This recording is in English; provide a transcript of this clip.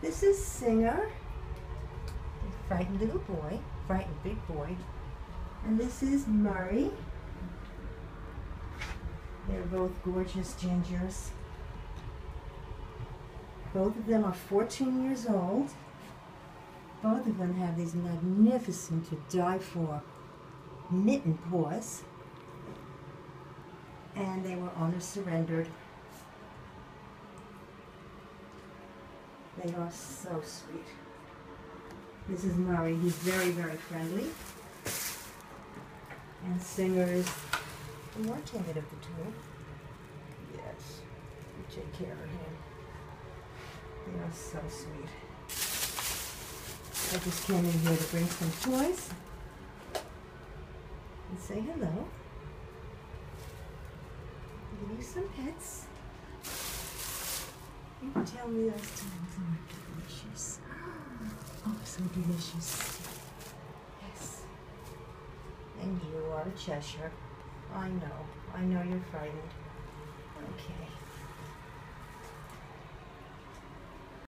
This is Singer, a frightened little boy, frightened big boy. And this is Murray. They're both gorgeous gingers. Both of them are 14 years old. Both of them have these magnificent to die for mitten paws. And they were owner surrendered. They are so sweet. This is Murray. He's very, very friendly. And Singer is the more timid of the two. Yes, you take care of him. They are so sweet. I just came in here to bring some toys and say hello. Give you some pets. You can tell me those times are delicious. Oh, so delicious. Yes. And you are a Cheshire. I know you're frightened. Okay.